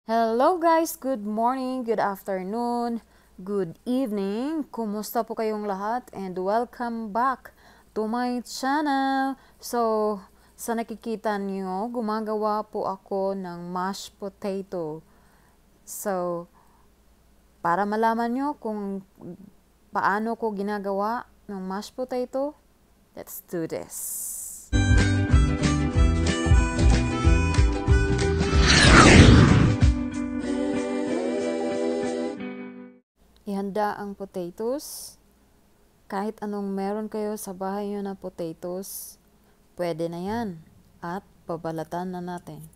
Hello guys! Good morning, good afternoon, good evening. Kumusta po kayong lahat? And welcome back to my channel. So, sa nakikita niyo, gumagawa po ako ng mashed potato. So, para malaman nyo kung paano ko ginagawa ng mashed potato, let's do this. Ihanda ang potatoes. Kahit anong meron kayo sa bahay nyo na potatoes, pwede na yan. At babalatan na natin.